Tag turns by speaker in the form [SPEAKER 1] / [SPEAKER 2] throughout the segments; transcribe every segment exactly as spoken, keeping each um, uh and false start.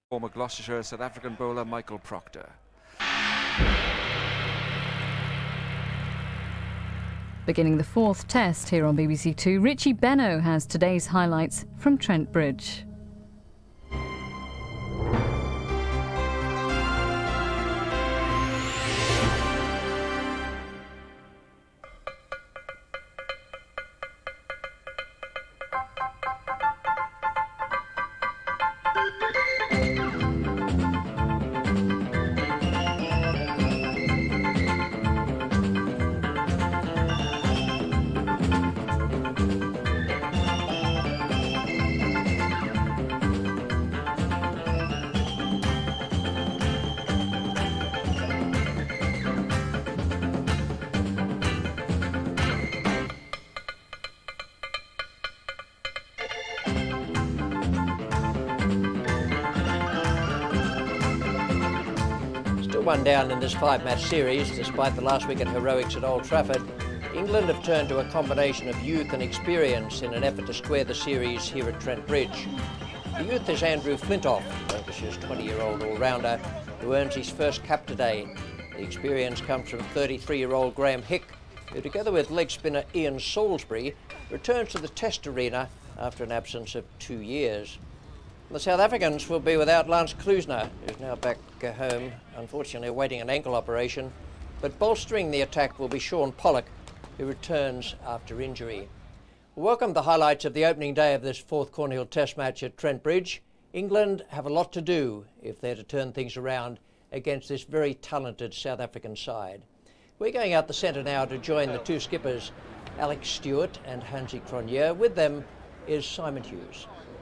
[SPEAKER 1] former Gloucestershire South African bowler Michael Proctor.
[SPEAKER 2] Beginning the fourth test here on B B C Two, Richie Benaud has today's highlights from Trent Bridge.
[SPEAKER 3] One down in this five-match series, despite the last wicket heroics at Old Trafford. England have turned to a combination of youth and experience in an effort to square the series here at Trent Bridge. The youth is Andrew Flintoff, Lancashire's twenty-year-old all-rounder, who earns his first cap today. The experience comes from thirty-three-year-old Graham Hick, who together with leg spinner Ian Salisbury returns to the Test arena after an absence of two years. The South Africans will be without Lance Klusener, who's now back uh, home, unfortunately awaiting an ankle operation. But bolstering the attack will be Shaun Pollock, who returns after injury. Welcome to the highlights of the opening day of this fourth Cornhill Test match at Trent Bridge. England have a lot to do if they're to turn things around against this very talented South African side. We're going out the centre now to join the two skippers, Alex Stewart and Hansie Cronje. With them is Simon Hughes.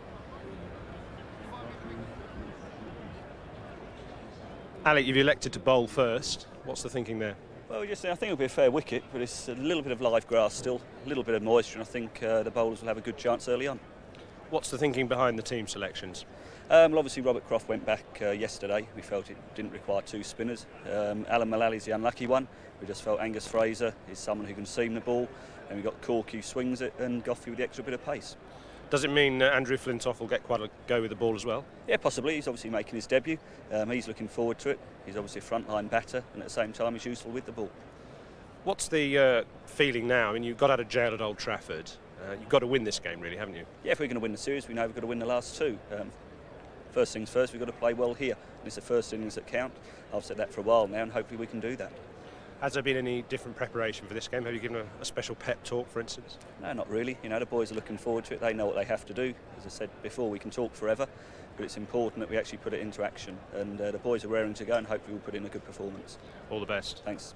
[SPEAKER 4] Alec, you've elected to bowl first. What's the thinking there?
[SPEAKER 5] Well, just I think it'll be a fair wicket, but it's a little bit of live grass still, a little bit of moisture, and I think uh, the bowlers will have a good chance early on.
[SPEAKER 4] What's the thinking behind the team selections?
[SPEAKER 5] Um, well, obviously Robert Croft went back uh, yesterday. We felt it didn't require two spinners. Um, Alan Mullally's the unlucky one. We just felt Angus Fraser is someone who can seam the ball, and we've got Cork who swings it, and Goffey with the extra bit of pace.
[SPEAKER 4] Does it mean uh, Andrew Flintoff will get quite a go with the ball as well? Yeah,
[SPEAKER 5] possibly. He's obviously making his debut. Um, he's looking forward to it. He's obviously a frontline batter, and at the same time he's useful with the ball.
[SPEAKER 4] What's the uh, feeling now? I mean, you got out of jail at Old Trafford. Uh, you've got to win this game, really, haven't you?
[SPEAKER 5] Yeah, if we're going to win the series, we know we've got to win the last two. Um, first things first, we've got to play well here. And it's the first innings that count. I've said that for a while now, and hopefully we can do that.
[SPEAKER 4] Has there been any different preparation for this game? Have you given a, a special pep talk, for instance?
[SPEAKER 5] No, not really. You know, the boys are looking forward to it. They know what they have to do. As I said before, we can talk forever, but it's important that we actually put it into action. And uh, the boys are raring to go, and hopefully we'll put in a good performance.
[SPEAKER 4] All the best.
[SPEAKER 5] Thanks.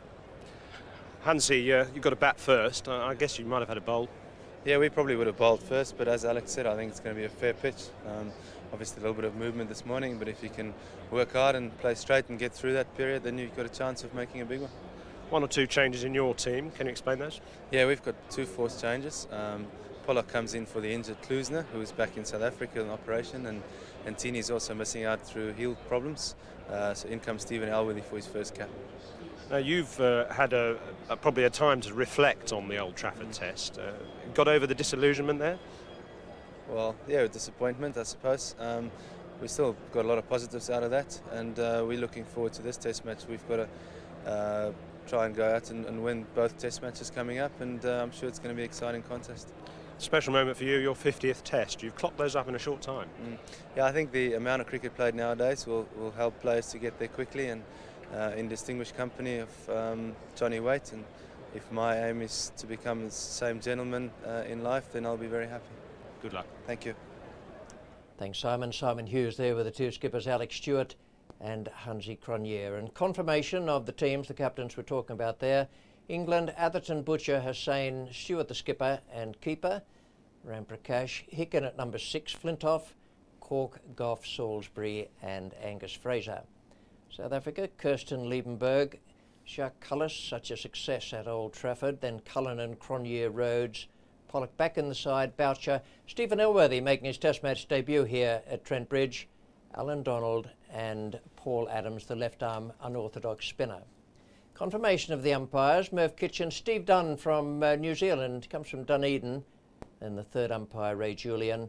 [SPEAKER 4] Hansie, uh, you've got to bat first. Uh, I guess you might have had a bowl.
[SPEAKER 6] Yeah, we probably would have bowled first, but as Alex said, I think it's going to be a fair pitch. Um, obviously a little bit of movement this morning, but if you can work hard and play straight and get through that period, then you've got a chance of making a big one.
[SPEAKER 4] One or two changes in your team. Can you explain those?
[SPEAKER 6] Yeah, we've got two forced changes. Um, Pollock comes in for the injured Klusener, who is back in South Africa in operation, and, and Tini's also missing out through heel problems. Uh, so in comes Stephen Elworthy for his first cap.
[SPEAKER 4] Now you've uh, had a, a, probably a time to reflect on the Old Trafford test. Uh, got over the disillusionment there?
[SPEAKER 6] Well, yeah, disappointment, I suppose. Um, we still got a lot of positives out of that, and uh, we're looking forward to this test match. We've got to uh, try and go out and, and win both test matches coming up, and uh, I'm sure it's going to be an exciting contest.
[SPEAKER 4] Special moment for you, your fiftieth test. You've clocked those up in a short time.
[SPEAKER 6] Mm. Yeah, I think the amount of cricket played nowadays will, will help players to get there quickly and uh, in distinguished company of um, Johnny Waite. And if my aim is to become the same gentleman uh, in life, then I'll be very happy.
[SPEAKER 4] Good luck.
[SPEAKER 6] Thank you.
[SPEAKER 3] Thanks, Simon. Simon Hughes there with the two skippers, Alex Stewart and Hansie Cronje. And confirmation of the teams the captains were talking about there. England, Atherton, Butcher, Hussain, Stewart the skipper and keeper, Ram Prakash, Hicken at number six, Flintoff, Cork, Goff, Salisbury and Angus Fraser. South Africa, Kirsten Liebenberg, Jacques Cullis, such a success at Old Trafford, then Cullinan, Cronje, Rhodes, Pollock back in the side, Boucher, Stephen Elworthy making his test match debut here at Trent Bridge, Alan Donald and Paul Adams, the left-arm unorthodox spinner. Confirmation of the umpires, Merv Kitchen, Steve Dunn from uh, New Zealand, comes from Dunedin, then the third umpire, Ray Julian,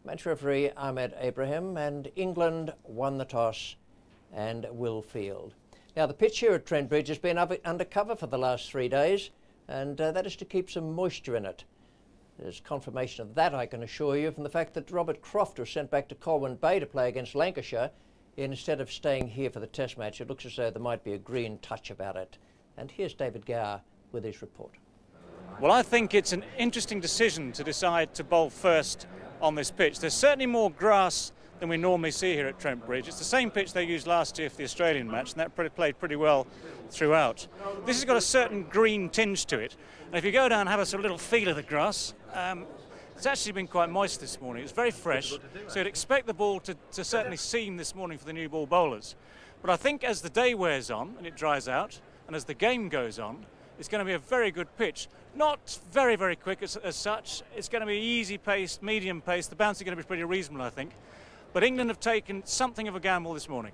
[SPEAKER 3] match referee Ahmed Abraham, and England won the toss and will field. Now, the pitch here at Trent Bridge has been undercover for the last three days, and uh, that is to keep some moisture in it. There's confirmation of that, I can assure you, from the fact that Robert Croft was sent back to Colwyn Bay to play against Lancashire instead of staying here for the Test match. It looks as though there might be a green touch about it. And here's David Gower with his report.
[SPEAKER 7] Well, I think it's an interesting decision to decide to bowl first on this pitch. There's certainly more grass than we normally see here at Trent Bridge. It's the same pitch they used last year for the Australian match, and that played pretty well throughout. This has got a certain green tinge to it, and if you go down and have a sort of little feel of the grass, um, it's actually been quite moist this morning. It's very fresh, so you'd expect the ball to, to certainly seam this morning for the new ball bowlers. But I think as the day wears on and it dries out, and as the game goes on, it's going to be a very good pitch. Not very, very quick as, as such. It's going to be easy paced, medium paced. The bounce is going to be pretty reasonable, I think. But England have taken something of a gamble this morning.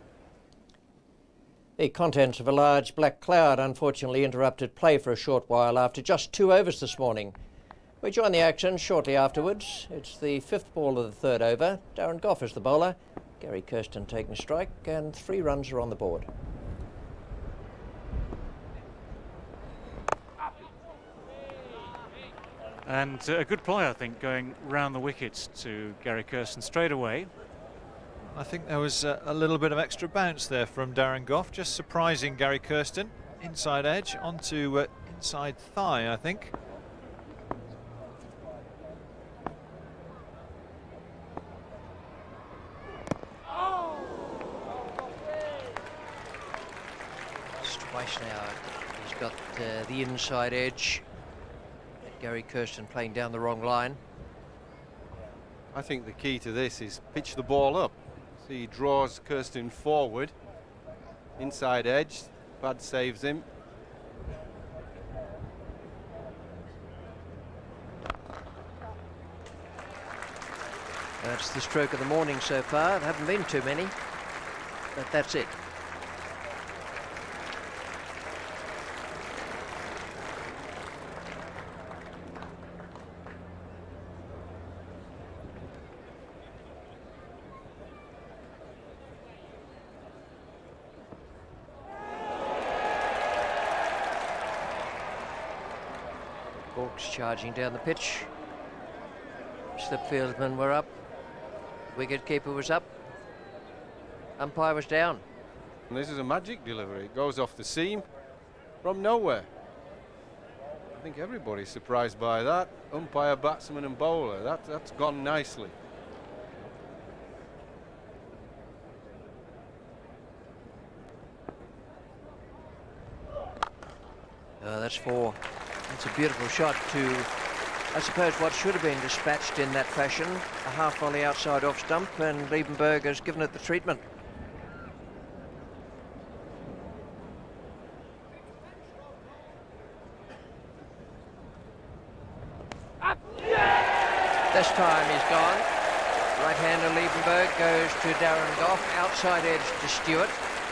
[SPEAKER 3] The contents of a large black cloud unfortunately interrupted play for a short while after just two overs this morning. We join the action shortly afterwards. It's the fifth ball of the third over. Darren Gough is the bowler. Gary Kirsten taking strike, and three runs are on the board.
[SPEAKER 7] And uh, a good play, I think, going round the wickets to Gary Kirsten straight away.
[SPEAKER 8] I think there was uh, a little bit of extra bounce there from Darren Gough, just surprising Gary Kirsten. Inside edge onto uh, inside thigh, I think.
[SPEAKER 3] It's twice now. He's got uh, the inside edge. Gary Kirsten playing down the wrong line.
[SPEAKER 9] I think the key to this is pitch the ball up. So he draws Kirsten forward, inside edge, Bad saves him.
[SPEAKER 3] That's the stroke of the morning so far. There haven't been too many, but that's it. Hawks charging down the pitch. Slip fieldsmen were up. Wicket-keeper was up. Umpire was down.
[SPEAKER 9] And this is a magic delivery. It goes off the seam from nowhere. I think everybody's surprised by that. Umpire, batsman and bowler. That, that's gone nicely.
[SPEAKER 3] Uh, that's four. It's a beautiful shot to, I suppose, what should have been dispatched in that fashion. A half volley outside off stump, and Liebenberg has given it the treatment. This time he's gone. Right-hander Liebenberg goes to Darren Gough, outside edge to Stewart.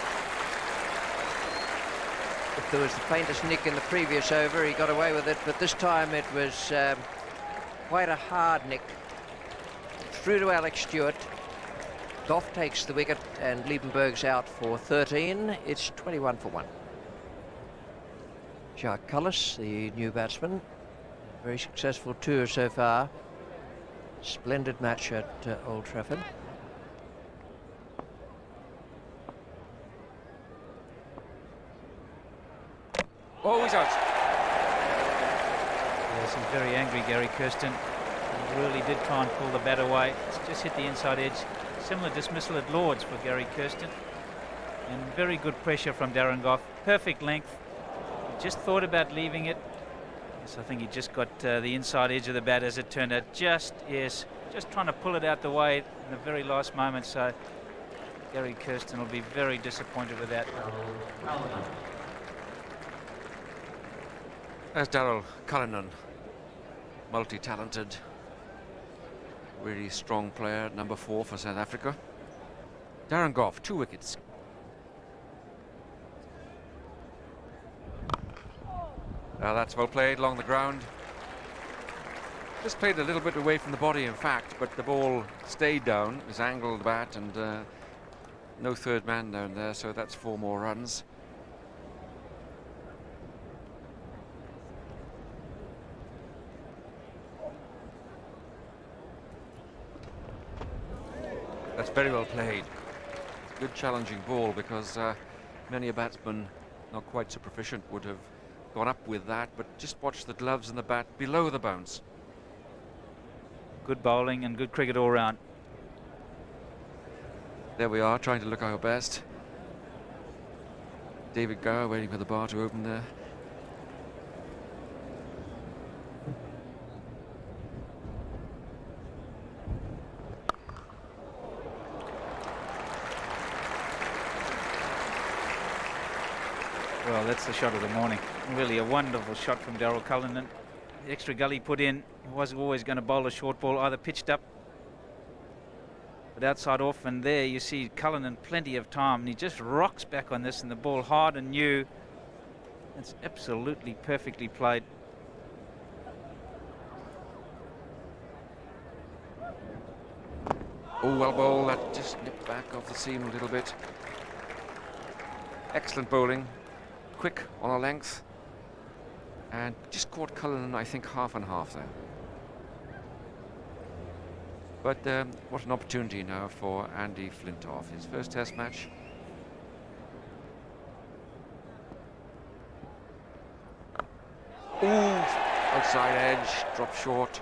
[SPEAKER 3] If there was the faintest nick in the previous over, he got away with it, but this time it was um, quite a hard nick. Through to Alex Stewart. Gough takes the wicket, and Liebenberg's out for thirteen. It's twenty-one for one. Jacques Cullis, the new batsman, very successful tour so far. Splendid match at uh, Old Trafford.
[SPEAKER 1] Oh, he's out.
[SPEAKER 10] Yes, he's very angry, Gary Kirsten. He really did try and pull the bat away. It's just hit the inside edge. Similar dismissal at Lords for Gary Kirsten. And very good pressure from Darren Gough. Perfect length. He just thought about leaving it. Yes, I think he just got uh, the inside edge of the bat as it turned out. Just, yes, just trying to pull it out the way in the very last moment. So Gary Kirsten will be very disappointed with that.
[SPEAKER 1] There's Daryl Cullinan, multi-talented, really strong player at number four for South Africa. Darren Gough, two wickets. Now that's well played along the ground. Just played a little bit away from the body, in fact, but the ball stayed down, his angled bat, and uh, no third man down there, so that's four more runs. That's very well played. Good challenging ball, because uh, many a batsman not quite so proficient would have gone up with that, but just watch the gloves and the bat below the bounce.
[SPEAKER 10] Good bowling and good cricket all round.
[SPEAKER 1] There we are, trying to look our best. David Gower waiting for the bar to open there.
[SPEAKER 10] Well, that's the shot of the morning. Really a wonderful shot from Daryl Cullinan. The extra gully put in. He was always going to bowl a short ball, either pitched up but outside off, and there you see Cullinan plenty of time, and he just rocks back on this, and the ball hard and new. It's absolutely perfectly played.
[SPEAKER 1] Oh, well bowled. That just nipped back off the seam a little bit. Excellent bowling. Quick on a length. And just caught Cullinan, I think, half and half there. But um, what an opportunity now for Andy Flintoff. His first Test match. Ooh, outside edge, drop short.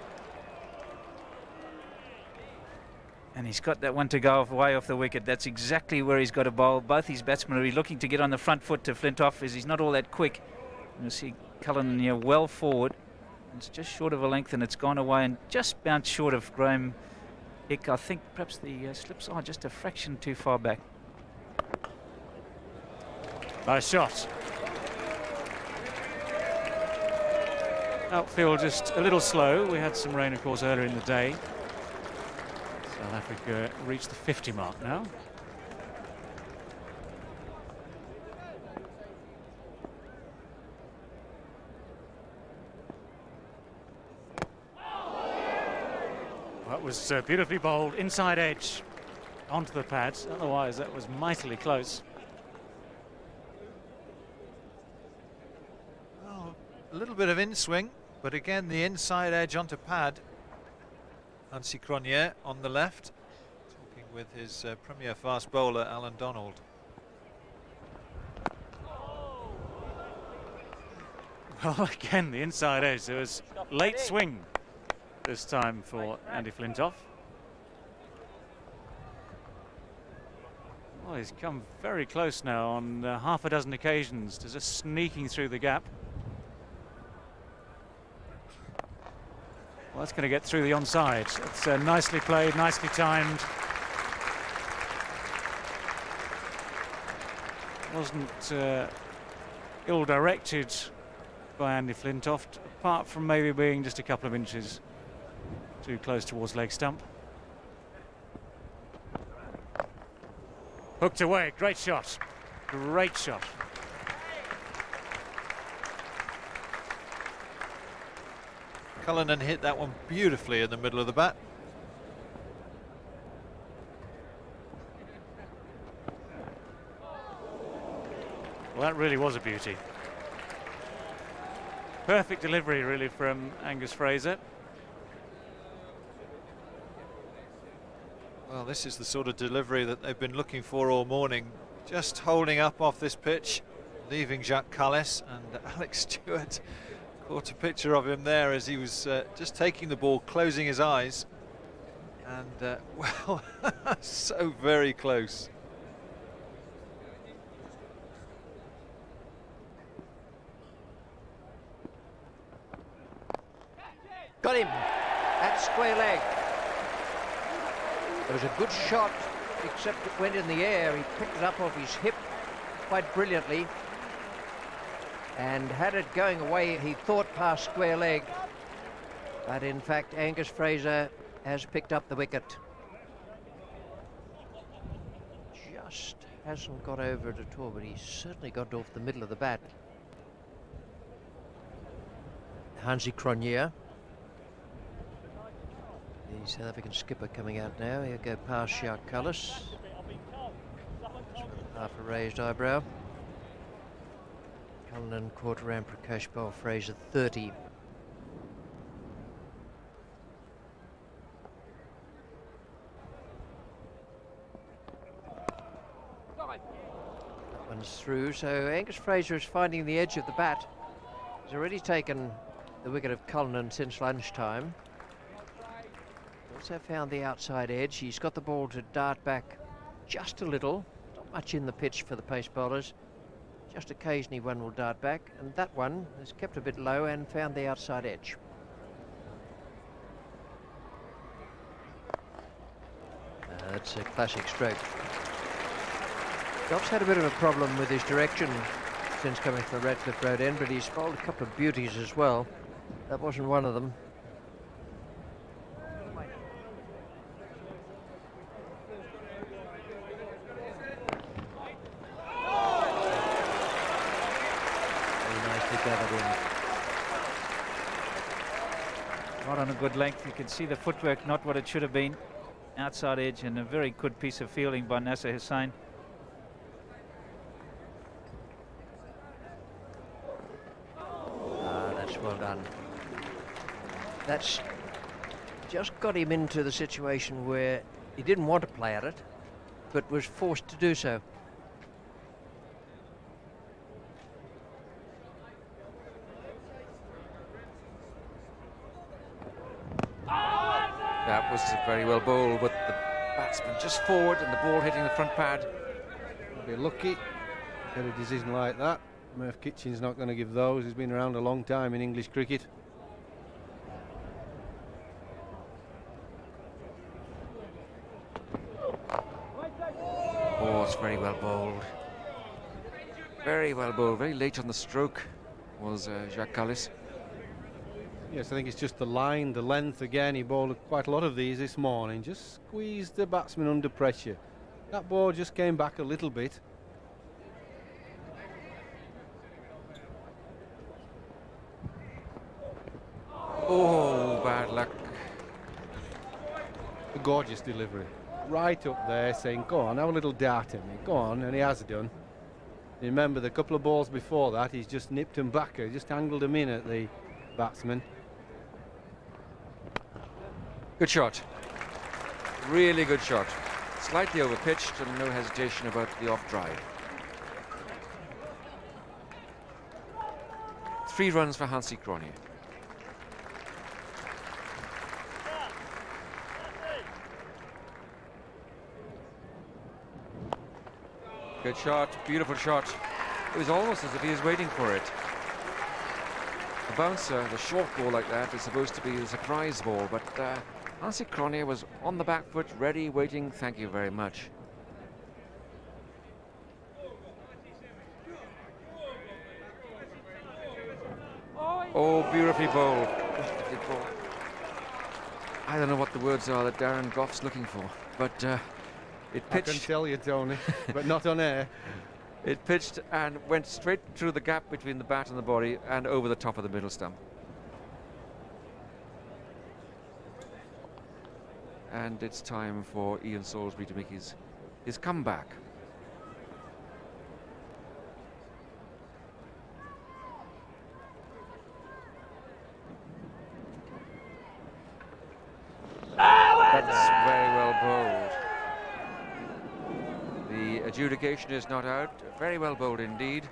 [SPEAKER 10] And he's got that one to go off, way off the wicket. That's exactly where he's got to bowl. Both his batsmen are looking to get on the front foot to Flintoff, as he's not all that quick. You'll see Cullinan here well forward. It's just short of a length, and it's gone away and just bounced short of Graham Hick. I think perhaps the uh, slips are just a fraction too far back.
[SPEAKER 7] Nice shot. Outfield just a little slow. We had some rain, of course, earlier in the day. South Africa reached the fifty mark now. That was uh, beautifully bowled, inside edge, onto the pads. Otherwise, that was mightily close.
[SPEAKER 8] Oh, a little bit of in-swing, but again, the inside edge onto pad. Hansie Cronje on the left, talking with his uh, premier fast bowler, Alan Donald.
[SPEAKER 7] Well, again, the inside edge. There was late swing this time for Andy Flintoff. Well, he's come very close now on uh, half a dozen occasions to just sneaking through the gap. Well, that's going to get through the onside. It's uh, nicely played, nicely timed. Wasn't uh, ill-directed by Andy Flintoff, apart from maybe being just a couple of inches too close towards leg stump. Hooked away, great shot, great shot.
[SPEAKER 8] Cullinan hit that one beautifully in the middle of the bat.
[SPEAKER 7] Well, that really was a beauty. Perfect delivery, really, from Angus Fraser.
[SPEAKER 8] Well, this is the sort of delivery that they've been looking for all morning. Just holding up off this pitch, leaving Jacques Kallis, and Alex Stewart caught a picture of him there as he was uh, just taking the ball, closing his eyes, and uh, well, so very close.
[SPEAKER 3] Got him at square leg. It was a good shot, except it went in the air. He picked it up off his hip quite brilliantly, and had it going away, he thought, past square leg. But in fact, Angus Fraser has picked up the wicket. Just hasn't got over it at all, but he's certainly got it off the middle of the bat. Hansie Cronje. The South African skipper coming out now. He'll go past Jacques Kallis. Half a raised eyebrow. Cullinan caught around Prakash Bal Fraser thirty. That one's through, so Angus Fraser is finding the edge of the bat. He's already taken the wicket of Cullinan since lunchtime. Also found the outside edge. He's got the ball to dart back just a little. Not much in the pitch for the pace bowlers. Just occasionally one will dart back, and that one has kept a bit low and found the outside edge. Uh, that's a classic stroke. Goff's had a bit of a problem with his direction since coming from the Radcliffe Road end, but he's bowled a couple of beauties as well. That wasn't one of them.
[SPEAKER 10] Not on a good length. You can see the footwork not what it should have been. Outside edge, and a very good piece of fielding by Nasser Hussain.
[SPEAKER 3] Ah, that's well done. That's just got him into the situation where he didn't want to play at it, but was forced to do so.
[SPEAKER 1] That was very well bowled, with the batsman just forward and the ball hitting the front pad.
[SPEAKER 9] I'll be lucky to get a decision like that. Murph Kitchen's not going to give those. He's been around a long time in English cricket.
[SPEAKER 1] Oh, it's very well bowled. Very well bowled. Very late on the stroke was uh, Jacques Kallis.
[SPEAKER 9] Yes, I think it's just the line, the length again. He bowled quite a lot of these this morning. Just squeezed the batsman under pressure. That ball just came back a little bit.
[SPEAKER 1] Oh, bad luck.
[SPEAKER 9] A gorgeous delivery. Right up there saying, go on, have a little dart at me. Go on, and he has done. You remember the couple of balls before that, he's just nipped him back. He just angled him in at the batsman.
[SPEAKER 1] Good shot. Really good shot. Slightly over-pitched and no hesitation about the off-drive. Three runs for Hansie Cronje. Good shot, beautiful shot. It was almost as if he was waiting for it. A bouncer, the short ball like that, is supposed to be a surprise ball, but uh, Hansie Cronje was on the back foot, ready, waiting. Thank you very much. Oh, beautifully bowled. I don't know what the words are that Darren Goff's looking for, but uh, it pitched.
[SPEAKER 9] I can tell you, Tony, but not on air.
[SPEAKER 1] It pitched and went straight through the gap between the bat and the body and over the top of the middle stump. And it's time for Ian Salisbury to make his, his comeback. That's very well bowled. The adjudication is not out. Very well bowled indeed.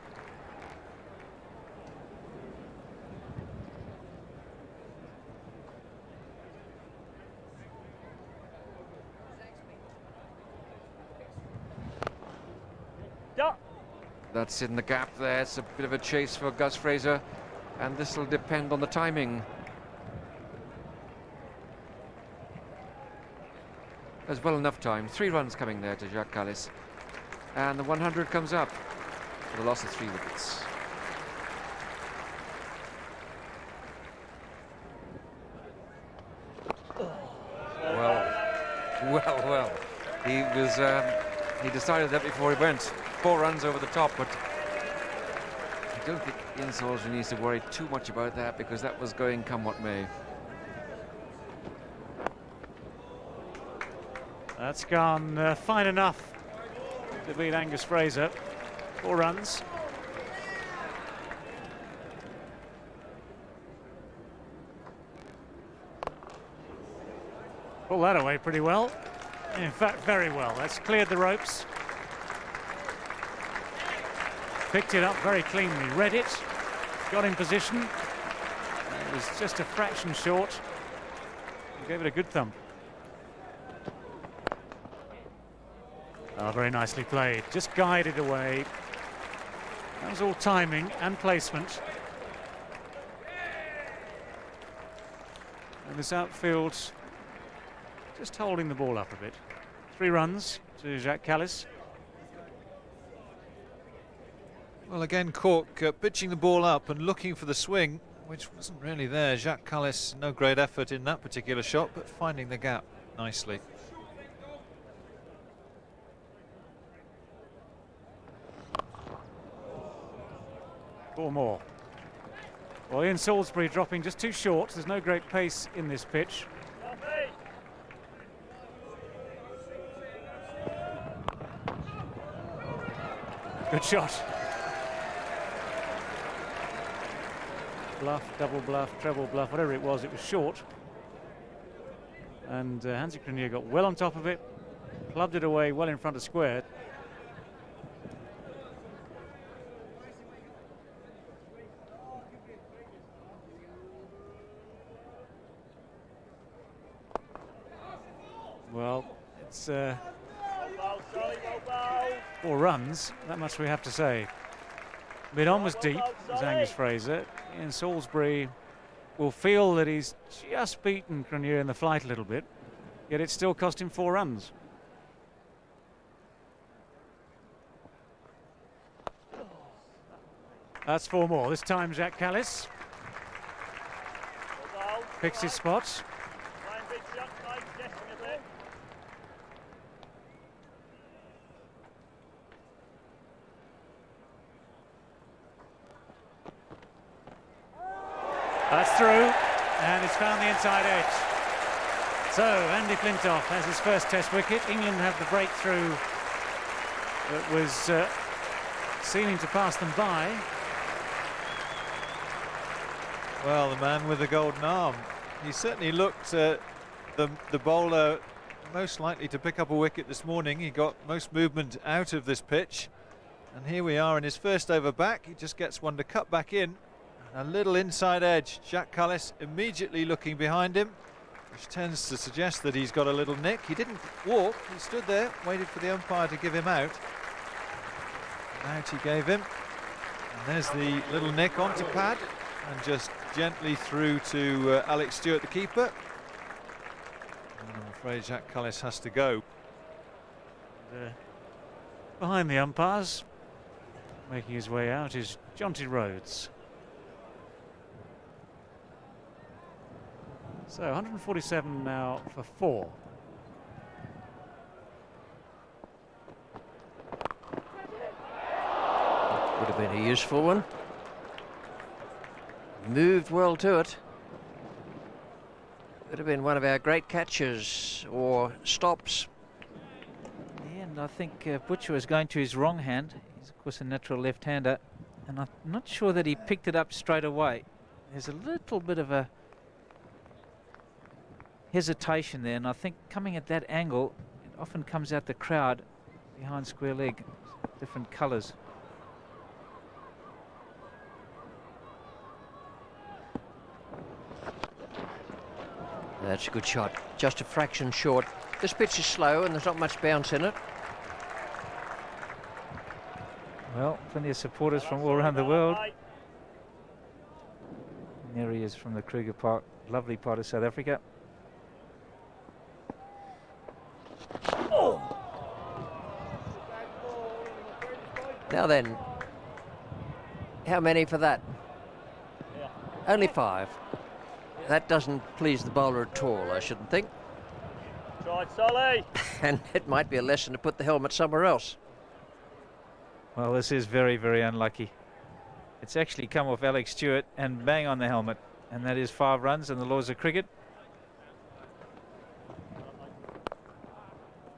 [SPEAKER 1] That's in the gap there. It's a bit of a chase for Gus Fraser, and this will depend on the timing. There's well enough time. Three runs coming there to Jacques Kallis, and the one hundred comes up for the loss of three wickets. Well, well, well. He was. Um, he decided that before he went. Four runs over the top, but I don't think Ian Salisbury needs to worry too much about that, because that was going come what may.
[SPEAKER 7] That's gone uh, fine enough to beat Angus Fraser. Four runs. Pull that away pretty well. In fact, very well. That's cleared the ropes. Picked it up very cleanly, read it, got in position. It was just a fraction short. Gave it a good thump. Oh, very nicely played. Just guided away. That was all timing and placement. And this outfield just holding the ball up a bit. Three runs to Jacques Kallis.
[SPEAKER 8] Well, again, Cork uh, pitching the ball up and looking for the swing, which wasn't really there. Jacques Kallis, no great effort in that particular shot, but finding the gap nicely.
[SPEAKER 7] Four more. Well, Ian Salisbury dropping just too short. There's no great pace in this pitch. Good shot. Bluff, double bluff, treble bluff, whatever it was, it was short. And uh, Hansi Cronje got well on top of it, clubbed it away well in front of square. Well, it's uh, four runs, that much we have to say. Mid-on was deep, as Angus Fraser. Ian Salisbury will feel that he's just beaten Cronje in the flight a little bit, yet it still cost him four runs. That's four more. This time Jacques Kallis picks his spots. That's through, and it's found the inside edge. So Andy Flintoff has his first Test wicket. England have the breakthrough that was uh, seeming to pass them by.
[SPEAKER 8] Well, the man with the golden arm. He certainly looked uh, the, the bowler most likely to pick up a wicket this morning. He got most movement out of this pitch. And here we are in his first over back. He just gets one to cut back in. A little inside edge. Jacques Kallis immediately looking behind him, which tends to suggest that he's got a little nick. He didn't walk, he stood there, waited for the umpire to give him out. And out he gave him. And there's the little nick onto pad, and just gently through to uh, Alex Stewart, the keeper. And I'm afraid Jacques Kallis has to go.
[SPEAKER 7] Uh, behind the umpires, making his way out, is Jonty Rhodes. So one hundred forty-seven now for four.
[SPEAKER 3] Would have been a useful one. Moved well to it. Could have been one of our great catches or stops.
[SPEAKER 10] Yeah, and I think uh, Butcher was going to his wrong hand. He's of course a natural left-hander, and I'm not sure that he picked it up straight away. There's a little bit of a hesitation there, and I think coming at that angle, it often comes out the crowd behind square leg, different colours.
[SPEAKER 3] That's a good shot, just a fraction short. This pitch is slow and there's not much bounce in it.
[SPEAKER 10] Well, plenty of supporters from all around the world. And there he is from the Kruger Park, lovely part of South Africa.
[SPEAKER 3] Now then, how many for that? Yeah. Only five. That doesn't please the bowler at all, I shouldn't think.
[SPEAKER 11] Tried Solly.
[SPEAKER 3] And it might be a lesson to put the helmet somewhere else.
[SPEAKER 10] Well, this is very, very unlucky. It's actually come off Alex Stewart and bang on the helmet. And that is five runs in the laws of cricket.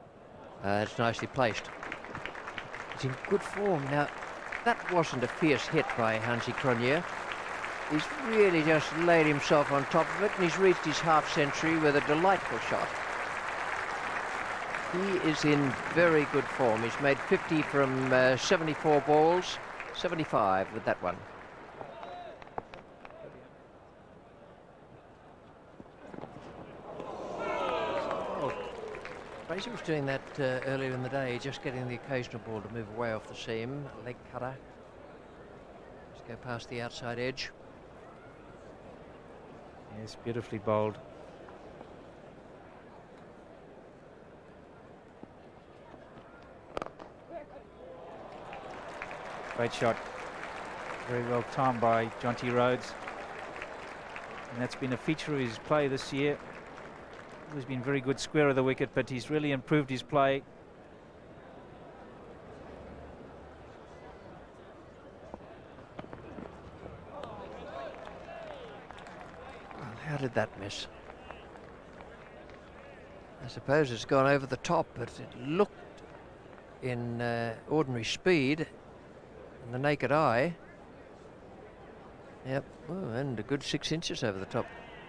[SPEAKER 3] Uh, it's nicely placed. He's in good form. Now, that wasn't a fierce hit by Hansi Cronje. He's really just laid himself on top of it, and he's reached his half century with a delightful shot. He is in very good form. He's made fifty from uh, seventy-four balls, seventy-five with that one. Oh, Fraser was doing that uh, earlier in the day, just getting the occasional ball to move away off the seam. Leg cutter. Just go past the outside edge.
[SPEAKER 10] Yes, beautifully bowled. Great shot. Very well timed by Jonty Rhodes. And that's been a feature of his play this year. He's been very good square of the wicket, but he's really improved his play.
[SPEAKER 3] Well, how did that miss? I suppose it's gone over the top, but it looked in uh, ordinary speed. And the naked eye. Yep, oh, and a good six inches over the top.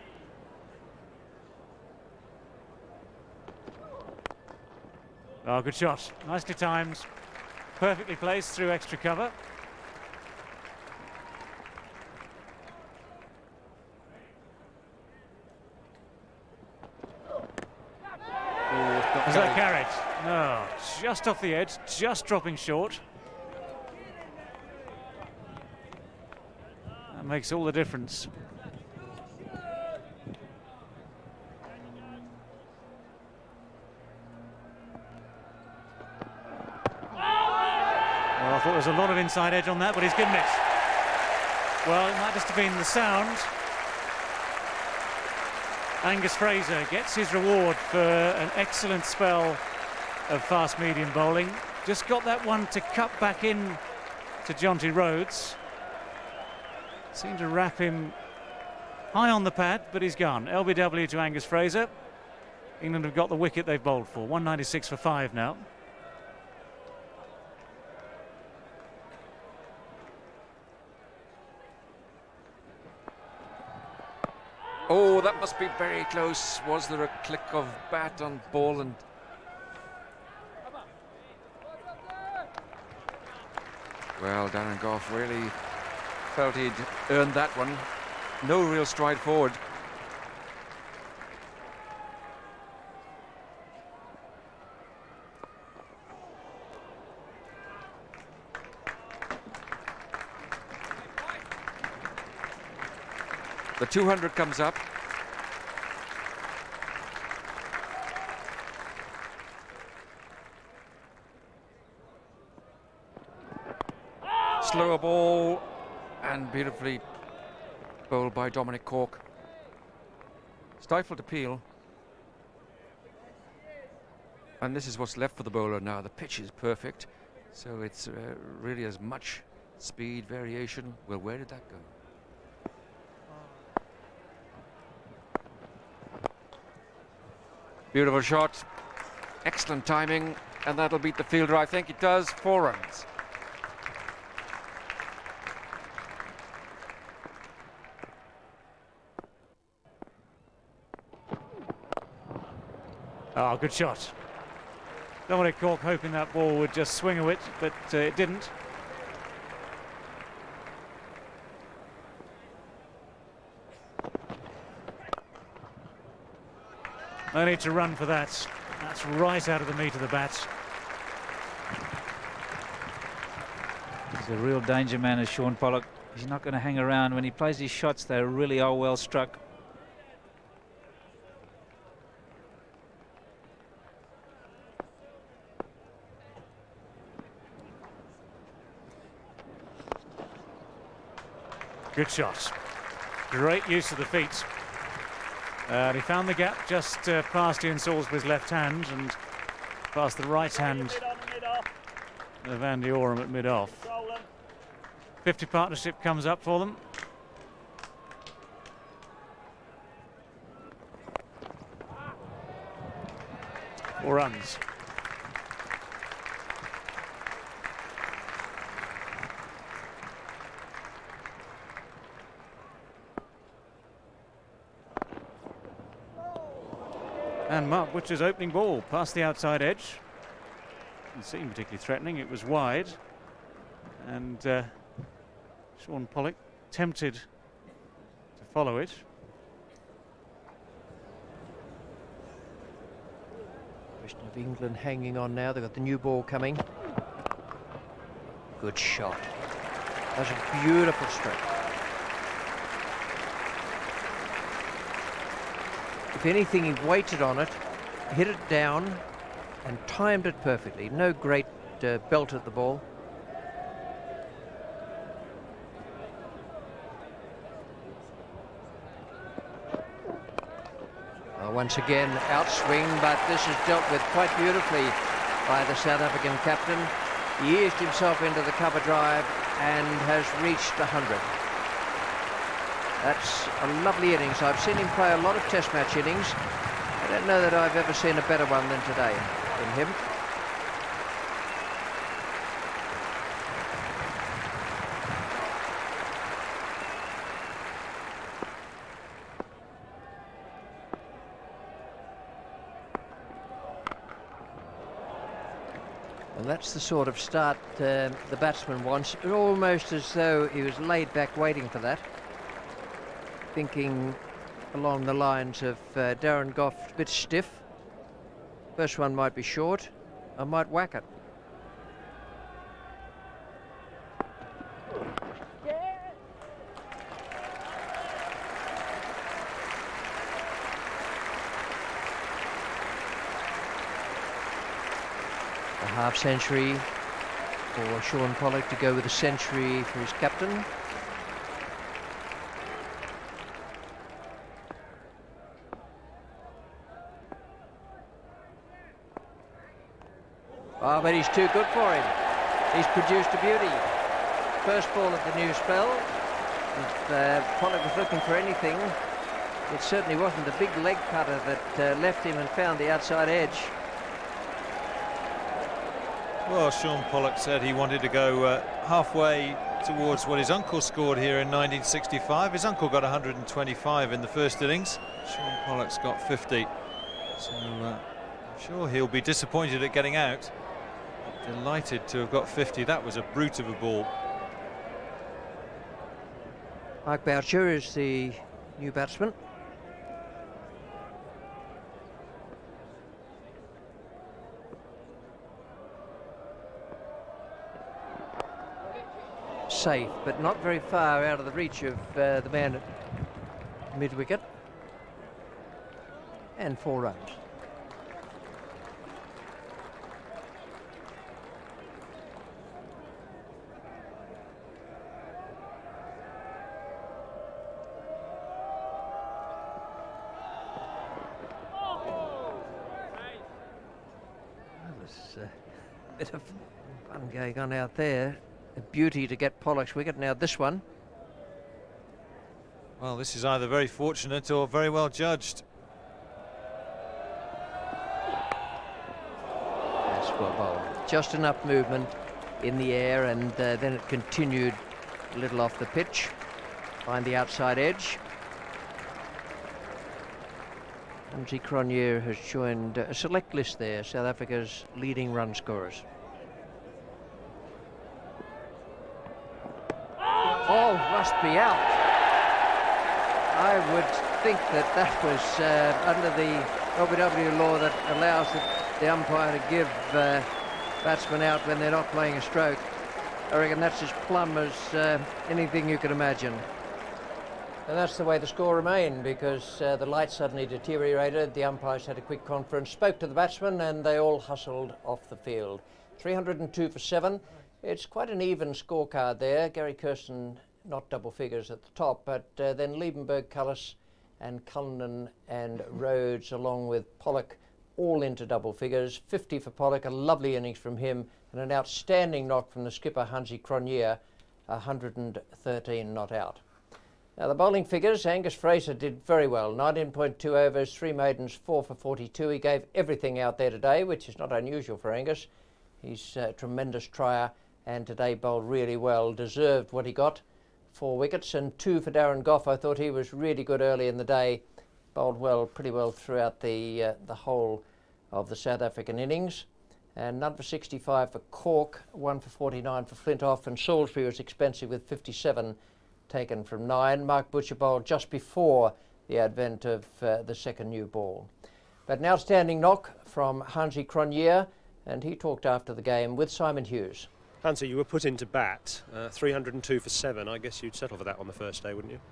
[SPEAKER 7] Oh, good shot. Nicely timed. Perfectly placed through extra cover. Was that carried? No, just off the edge, just dropping short. That makes all the difference. Well, I thought there was a lot of inside edge on that, but he's given it. Well, it might just have been the sound. Angus Fraser gets his reward for an excellent spell of fast medium bowling. Just got that one to cut back in to Jonty Rhodes. Seemed to wrap him high on the pad, but he's gone. L B W to Angus Fraser. England have got the wicket they've bowled for. one ninety-six for five now.
[SPEAKER 1] Oh, that must be very close. Was there a click of bat on ball? And well, Darren Gough really felt he'd earned that one. No real stride forward. The two hundred comes up. Slower ball and beautifully bowled by Dominic Cork. Stifled appeal. And this is what's left for the bowler now. The pitch is perfect, so it's uh, really as much speed variation. Well, where did that go? Beautiful shot, excellent timing, and that'll beat the fielder. I think it does. Four runs.
[SPEAKER 7] Oh, good shot. Dominic Cork hoping that ball would just swing a bit, but uh, it didn't. No need to run for that. That's right out of the meat of the bat.
[SPEAKER 10] He's a real danger man, is Shaun Pollock. He's not going to hang around. When he plays his shots, they really are well struck.
[SPEAKER 7] Good shot. Great use of the feet. Uh, he found the gap just uh, past Ian Salisbury's left hand and past the right hand of Andy Oram at mid-off. fifty partnership comes up for them. Four runs. And Mark Butcher's opening ball past the outside edge. Didn't seem particularly threatening, it was wide. And uh, Sean Pollock tempted to follow it.
[SPEAKER 3] Question of England hanging on now. They've got the new ball coming. Good shot. That's a beautiful stroke. If anything, he waited on it, hit it down, and timed it perfectly. No great uh, belt at the ball. Uh, once again, outswing, but this is dealt with quite beautifully by the South African captain. He eased himself into the cover drive and has reached one hundred. That's a lovely innings. I've seen him play a lot of test match innings. I don't know that I've ever seen a better one than today in him. And that's the sort of start uh, the batsman wants, almost as though he was laid back waiting for that. Thinking along the lines of uh, Darren Goff, a bit stiff. First one might be short, I might whack it. A half century for Sean Pollock to go with a century for his captain. Oh, but he's too good for him. He's produced a beauty. First ball of the new spell. If uh, Pollock was looking for anything, it certainly wasn't the big leg cutter that uh, left him and found the outside edge.
[SPEAKER 8] Well, Sean Pollock said he wanted to go uh, halfway towards what his uncle scored here in nineteen sixty-five. His uncle got one hundred twenty-five in the first innings. Sean Pollock's got fifty. So uh, I'm sure he'll be disappointed at getting out. Delighted to have got fifty. That was a brute of a ball.
[SPEAKER 3] Mark Boucher is the new batsman. Safe, but not very far out of the reach of uh, the man at mid-wicket. And four runs. There's a bit of fun going on out there. A beauty to get Pollock's wicket. Now this one.
[SPEAKER 8] Well, this is either very fortunate or very well judged.
[SPEAKER 3] That's well bowled. Just enough movement in the air, and uh, then it continued a little off the pitch. Find the outside edge. Hansie Cronje has joined a select list there, South Africa's leading run scorers. Oh, must be out. I would think that that was uh, under the L B W law that allows the, the umpire to give uh, batsmen out when they're not playing a stroke. I reckon that's as plumb as uh, anything you could imagine. And that's the way the score remained, because uh, the light suddenly deteriorated. The umpires had a quick conference, spoke to the batsmen, and they all hustled off the field. three hundred and two for seven. It's quite an even scorecard there. Gary Kirsten not double figures at the top, but uh, then Liebenberg, Cullis and Cullinan and Rhodes, along with Pollock, all into double figures. fifty for Pollock, a lovely innings from him, and an outstanding knock from the skipper Hansie Cronje, one hundred thirteen not out. Now the bowling figures, Angus Fraser did very well. nineteen point two overs, three maidens, four for forty-two. He gave everything out there today, which is not unusual for Angus. He's a tremendous trier, and today bowled really well. Deserved what he got. Four wickets and two for Darren Goff. I thought he was really good early in the day, bowled well, pretty well throughout the, uh, the whole of the South African innings. And none for sixty-five for Cork, one for forty-nine for Flintoff, and Salisbury was expensive with fifty-seven taken from nine. Mark Butcher bowled just before the advent of uh, the second new ball. But an outstanding knock from Hansi Cronje, and he talked after the game with Simon Hughes.
[SPEAKER 4] Hansi, you were put into bat, uh, three hundred and two for seven. I guess you'd settle for that on the first day, wouldn't you?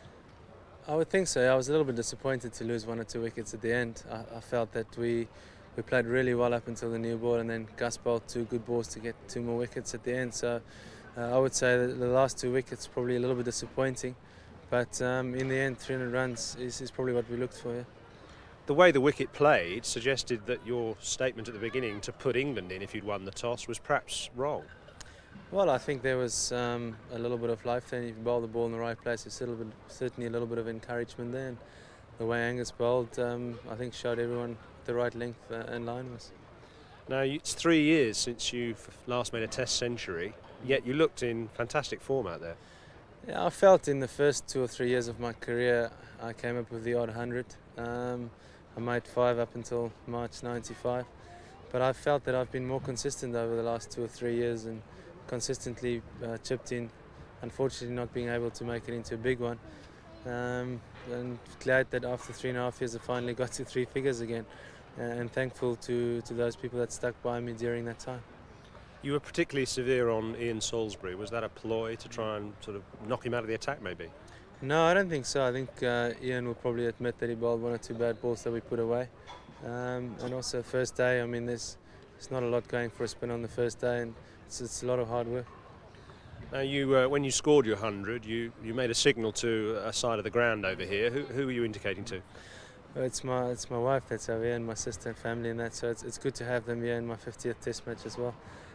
[SPEAKER 6] I would think so. I was a little bit disappointed to lose one or two wickets at the end. I, I felt that we we played really well up until the new ball, and then Gus bowled two good balls to get two more wickets at the end. So uh, I would say that the last two wickets probably a little bit disappointing, but um, in the end, three hundred runs is, is probably what we looked for. Yeah.
[SPEAKER 4] The way the wicket played suggested that your statement at the beginning to put England in if you'd won the toss was perhaps wrong.
[SPEAKER 6] Well, I think there was um, a little bit of life there. If you bowl the ball in the right place, there's a little bit, certainly a little bit of encouragement there. And the way Angus bowled, um, I think, showed everyone the right length uh, and line was.
[SPEAKER 4] Now, it's three years since you last made a Test century, yet you looked in fantastic form out there.
[SPEAKER 6] Yeah, I felt in the first two or three years of my career, I came up with the odd hundred. Um, I made five up until March ninety-five, but I felt that I've been more consistent over the last two or three years and consistently uh, chipped in, unfortunately not being able to make it into a big one. Um, and glad that after three and a half years I finally got to three figures again, uh, and thankful to, to those people that stuck by me during that time.
[SPEAKER 4] You were particularly severe on Ian Salisbury. Was that a ploy to try and sort of knock him out of the attack maybe?
[SPEAKER 6] No, I don't think so. I think uh, Ian will probably admit that he bowled one or two bad balls that we put away. Um, and also first day, I mean there's, there's not a lot going for a spin on the first day, and it's, it's a lot of hard work.
[SPEAKER 4] Now, you, uh, when you scored your hundred, you, you made a signal to a side of the ground over here. Who, who were you indicating to?
[SPEAKER 6] Well, it's my it's my wife that's over here, and my sister and family and that, so it's, it's good to have them here in my fiftieth Test match as well.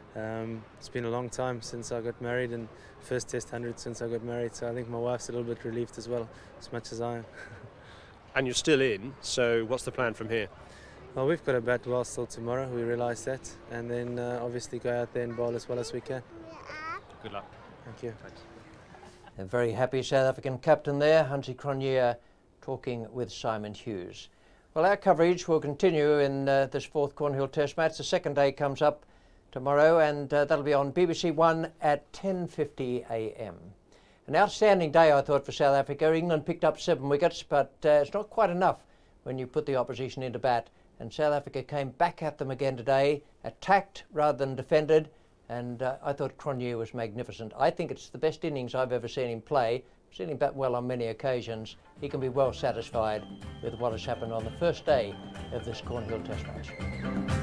[SPEAKER 6] Um, it's been a long time since I got married, and first Test hundred since I got married, so I think my wife's a little bit relieved as well, as much as I am.
[SPEAKER 4] And you're still in, so what's the plan from here?
[SPEAKER 6] Well, we've got a bat well still tomorrow, we realise that, and then uh, obviously go out there and bowl as well as we can.
[SPEAKER 4] Good luck.
[SPEAKER 6] Thank you.
[SPEAKER 4] Thanks.
[SPEAKER 3] A very happy South African captain there, Hansi Cronje, talking with Simon Hughes. Well, our coverage will continue in uh, this fourth Cornhill Test match. The second day comes up tomorrow, and uh, that'll be on B B C One at ten fifty a m An outstanding day, I thought, for South Africa. England picked up seven wickets, but uh, it's not quite enough when you put the opposition into bat. And South Africa came back at them again today, attacked rather than defended, and uh, I thought Cronje was magnificent. I think it's the best innings I've ever seen him play. I've seen him bat well on many occasions. He can be well satisfied with what has happened on the first day of this Cornhill Test match.